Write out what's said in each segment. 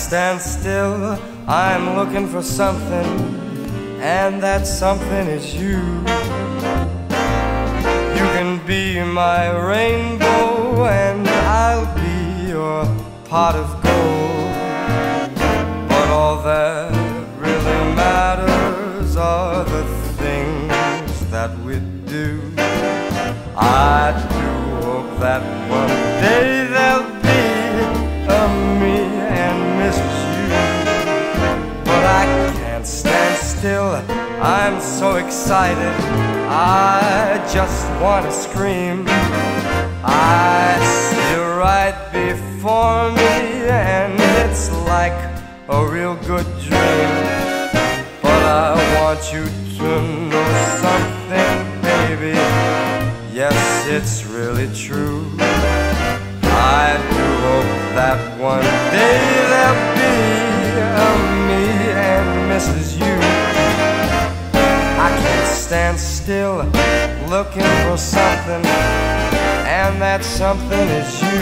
stand still, I'm looking for something, and that something is you. You can be my rainbow, and I'll be your pot of gold. But all that really matters are the things that we do. I do hope that one day there'll be a me and Mrs. You. But I can't stand still, I'm so excited, I just want to scream. I see you right before me, and it's like a real good dream. But I want you to know something, baby, yes, it's really true. I do hope that one day there'll be a me and Mrs. You. I can't stand still looking for something, and that something is you.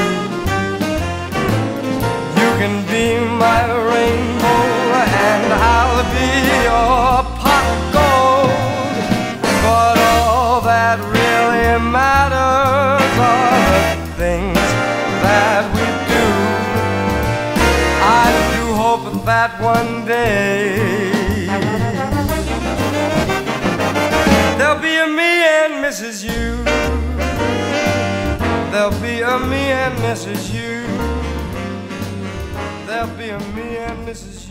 You can be my rainbow, and I'll be your pot of gold. But all that really matters are the things that we do. I do hope that one day there'll be a me and Mrs. You. There'll be a me and Mrs. You. There'll be a me and Mrs. You.